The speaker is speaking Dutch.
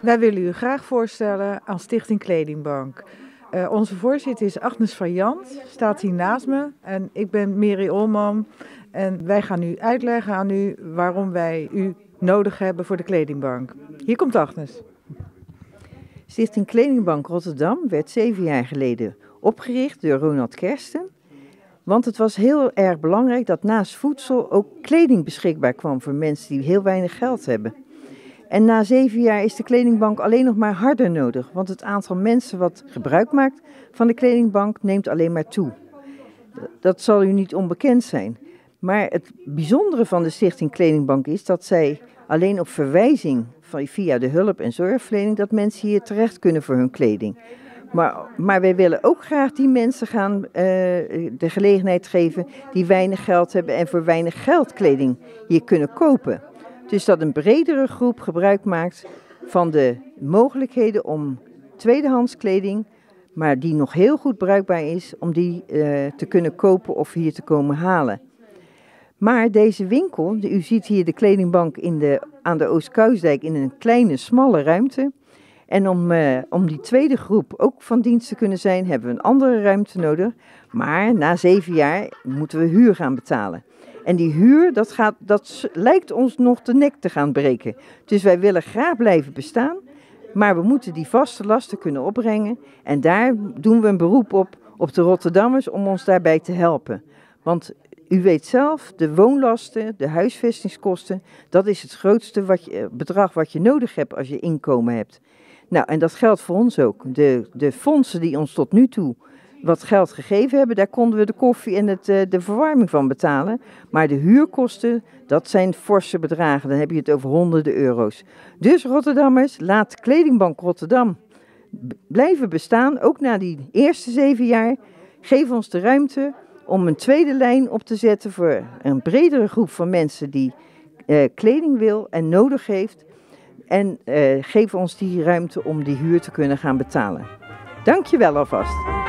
Wij willen u graag voorstellen aan Stichting Kledingbank. Onze voorzitter is Agnes van Jant, staat hier naast me. En ik ben Mary Olman. En wij gaan nu uitleggen aan u waarom wij u nodig hebben voor de Kledingbank. Hier komt Agnes. Stichting Kledingbank Rotterdam werd 7 jaar geleden opgericht door Ronald Kersten. Want het was heel erg belangrijk dat naast voedsel ook kleding beschikbaar kwam voor mensen die heel weinig geld hebben. En na 7 jaar is de kledingbank alleen nog maar harder nodig, want het aantal mensen wat gebruik maakt van de kledingbank neemt alleen maar toe. Dat zal u niet onbekend zijn. Maar het bijzondere van de Stichting Kledingbank is dat zij alleen op verwijzing via de hulp- en zorgverlening dat mensen hier terecht kunnen voor hun kleding. Maar wij willen ook graag die mensen gaan de gelegenheid geven die weinig geld hebben en voor weinig geld kleding hier kunnen kopen. Dus dat een bredere groep gebruik maakt van de mogelijkheden om tweedehands kleding, maar die nog heel goed bruikbaar is, om die te kunnen kopen of hier te komen halen. Maar deze winkel, u ziet hier de kledingbank aan de Oostkuisdijk in een kleine, smalle ruimte. En om die tweede groep ook van dienst te kunnen zijn, hebben we een andere ruimte nodig. Maar na 7 jaar moeten we huur gaan betalen. En die huur, dat lijkt ons nog de nek te gaan breken. Dus wij willen graag blijven bestaan, maar we moeten die vaste lasten kunnen opbrengen. En daar doen we een beroep op de Rotterdammers om ons daarbij te helpen. Want u weet zelf, de woonlasten, de huisvestingskosten, dat is het grootste bedrag wat je nodig hebt als je inkomen hebt. Nou, en dat geldt voor ons ook. De fondsen die ons tot nu toe wat geld gegeven hebben, daar konden we de koffie en de verwarming van betalen. Maar de huurkosten, dat zijn forse bedragen. Dan heb je het over honderden euro's. Dus Rotterdammers, laat Kledingbank Rotterdam blijven bestaan, ook na die eerste 7 jaar. Geef ons de ruimte om een tweede lijn op te zetten voor een bredere groep van mensen die kleding wil en nodig heeft. En geef ons die ruimte om die huur te kunnen gaan betalen. Dank je wel alvast.